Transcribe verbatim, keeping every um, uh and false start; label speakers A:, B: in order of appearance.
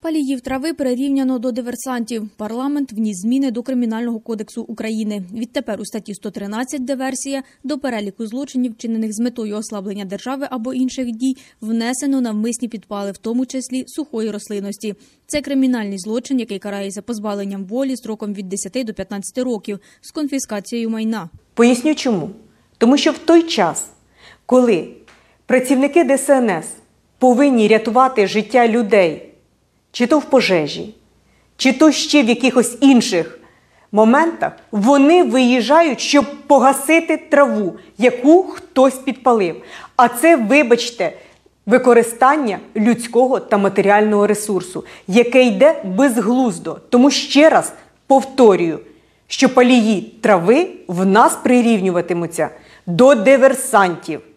A: Паліїв трави прирівняно до диверсантів. Парламент вніс зміни до Кримінального кодексу України. Відтепер у статті сто тринадцять диверсія до переліку злочинів, вчинених з метою ослаблення держави або інших дій, внесено навмисні підпали, в тому числі сухої рослинності. Це кримінальний злочин, який карається позбавленням волі строком від десяти до п'ятнадцяти років з конфіскацією майна.
B: Поясню чому. Тому що в той час, коли працівники Де Се Ен Ес повинні рятувати життя людей, чи то в пожежі, чи то ще в якихось інших моментах, вони виїжджають, щоб погасити траву, яку хтось підпалив. А це, вибачте, використання людського та матеріального ресурсу, яке йде безглуздо. Тому ще раз повторюю, що палії трави в нас прирівнюватимуться до диверсантів.